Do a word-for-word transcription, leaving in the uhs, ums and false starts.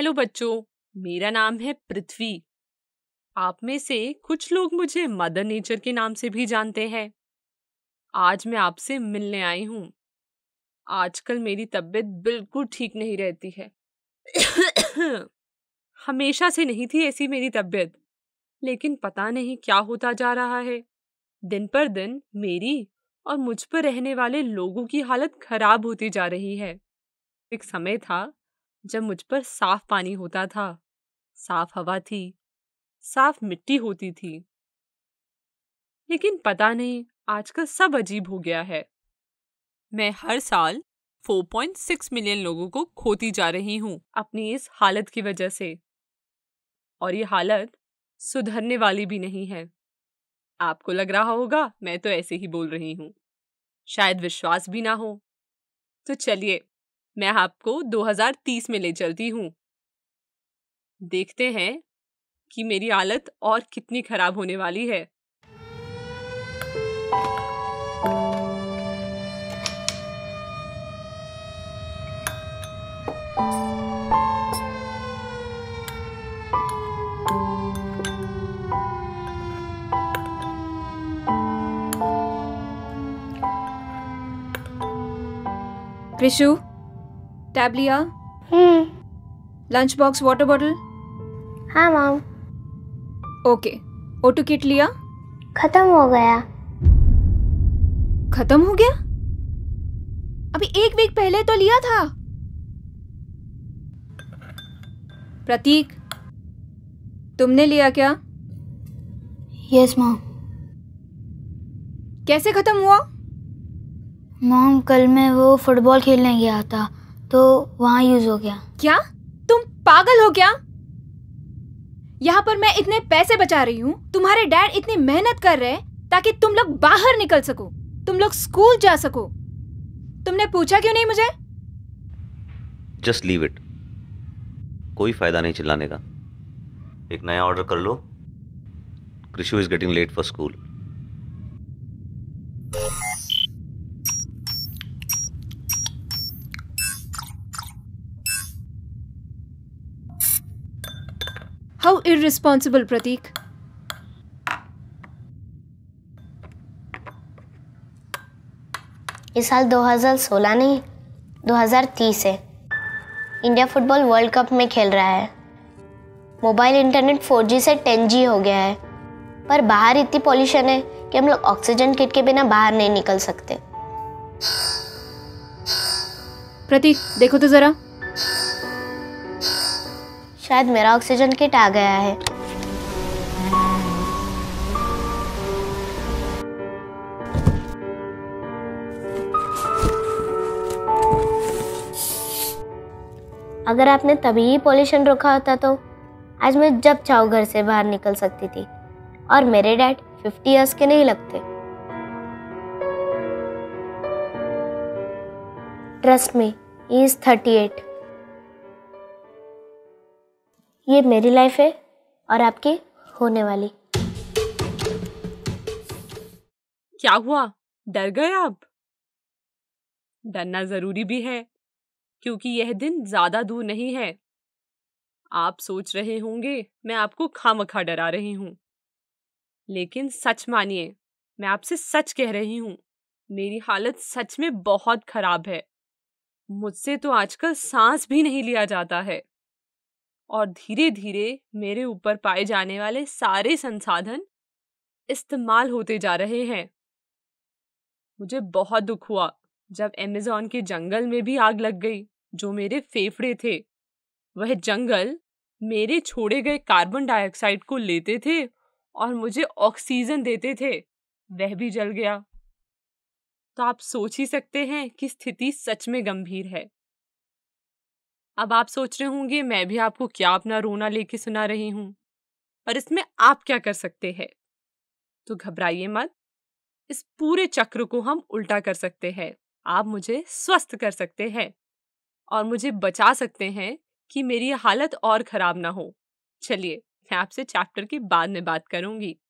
Hello बच्चों, मेरा नाम है पृथ्वी। आप में से कुछ लोग मुझे मदर नेचर के नाम से भी जानते हैं। आज मैं आपसे मिलने आई हूँ। आजकल मेरी तबीयत बिल्कुल ठीक नहीं रहती है। हमेशा से नहीं थी ऐसी मेरी तबीयत, लेकिन पता नहीं क्या होता जा रहा है। दिन पर दिन मेरी और मुझ पर रहने वाले लोगों की हालत खराब होती जा रही है। एक समय था जब मुझ पर साफ पानी होता था, साफ हवा थी, साफ मिट्टी होती थी, लेकिन पता नहीं आजकल सब अजीब हो गया है। मैं हर साल चार पॉइंट छह मिलियन लोगों को खोती जा रही हूँ अपनी इस हालत की वजह से, और ये हालत सुधरने वाली भी नहीं है। आपको लग रहा होगा मैं तो ऐसे ही बोल रही हूँ, शायद विश्वास भी ना हो। तो चलिए मैं आपको दो हज़ार तीस में ले चलती हूँ। देखते हैं कि मेरी हालत और कितनी खराब होने वाली है। कृषु, टैब लिया? Hmm lunch box, water bottle? हाँ मॉम। ओके। ओटो किट लिया? खत्म हो गया। खत्म हो गया? अभी एक वीक पहले तो लिया था। प्रतीक, तुमने लिया क्या? Yes mom. कैसे खत्म हुआ? मॉम, कल मैं वो फुटबॉल खेलने गया था तो वहाँ यूज हो गया। क्या तुम पागल हो क्या? यहाँ पर मैं इतने पैसे बचा रही हूँ, तुम्हारे डैड इतनी मेहनत कर रहे हैं ताकि तुम लोग बाहर निकल सको, तुम लोग स्कूल जा सको। तुमने पूछा क्यों नहीं मुझे? जस्ट लीव इट, कोई फायदा नहीं चिल्लाने का। एक नया ऑर्डर कर लो। Krishu is getting late for school. How irresponsible Prateek. इस साल दो हज़ार सोलह नहीं, दो हज़ार तीस है। इंडिया फुटबॉल वर्ल्ड कप में खेल रहा है। मोबाइल इंटरनेट फोर जी से टेन जी हो गया है, पर बाहर इतनी पॉल्यूशन है कि हम लोग ऑक्सीजन किट के बिना बाहर नहीं निकल सकते। प्रतीक, देखो तो जरा। शायद मेरा ऑक्सीजन किट आ गया है। अगर आपने तभी ही पॉल्यूशन रोका होता तो आज मैं जब चाहूँ घर से बाहर निकल सकती थी, और मेरे डैड पचास इयर्स के नहीं लगते। Trust me, he is thirty eight. ये मेरी लाइफ है और आपकी होने वाली। क्या हुआ, डर गए आप? डरना जरूरी भी है, क्योंकि यह दिन ज्यादा दूर नहीं है। आप सोच रहे होंगे मैं आपको खामखा डरा रही हूँ, लेकिन सच मानिए, मैं आपसे सच कह रही हूँ, मेरी हालत सच में बहुत खराब है। मुझसे तो आजकल सांस भी नहीं लिया जाता है, और धीरे धीरे मेरे ऊपर पाए जाने वाले सारे संसाधन इस्तेमाल होते जा रहे हैं। मुझे बहुत दुख हुआ जब अमेज़न के जंगल में भी आग लग गई, जो मेरे फेफड़े थे। वह जंगल मेरे छोड़े गए कार्बन डाइऑक्साइड को लेते थे और मुझे ऑक्सीजन देते थे, वह भी जल गया। तो आप सोच ही सकते हैं कि स्थिति सच में गंभीर है। अब आप सोच रहे होंगे मैं भी आपको क्या अपना रोना लेके सुना रही हूँ, पर इसमें आप क्या कर सकते हैं? तो घबराइए मत, इस पूरे चक्र को हम उल्टा कर सकते हैं। आप मुझे स्वस्थ कर सकते हैं और मुझे बचा सकते हैं कि मेरी हालत और खराब ना हो। चलिए, मैं आपसे चैप्टर के बाद में बात करूंगी।